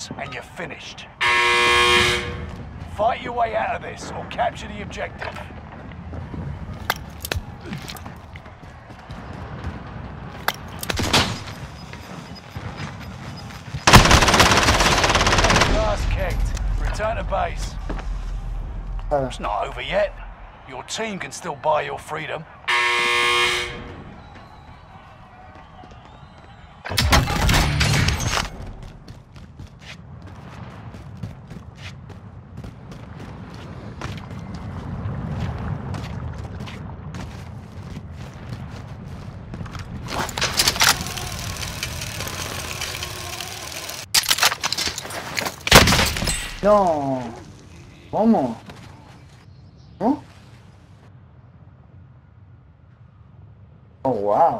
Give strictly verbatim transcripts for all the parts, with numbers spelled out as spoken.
seconds and you're finished. Fight your way out of this or capture the objective. Last kicked. Return to base. It's not over yet. Your team can still buy your freedom. No. ¿Cómo? ¿No? Oh, wow.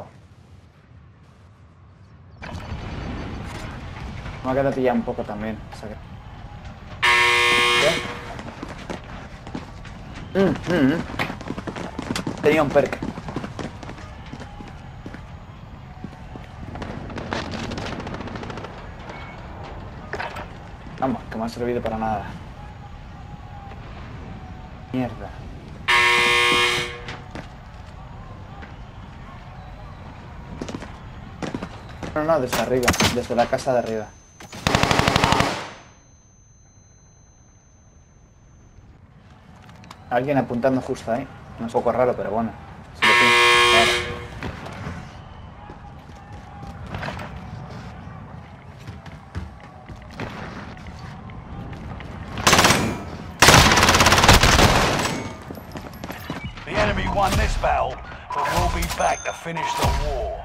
Me ha quedado pillado un poco también. O sea que... mm, mm, mm. Tenía un perk. Vamos, que me ha servido para nada. Mierda. No, no, desde arriba, desde la casa de arriba. Alguien apuntando justo ahí. No es un poco raro, pero bueno. Si lo pienso, claro. The enemy won this battle, but we'll be back to finish the war.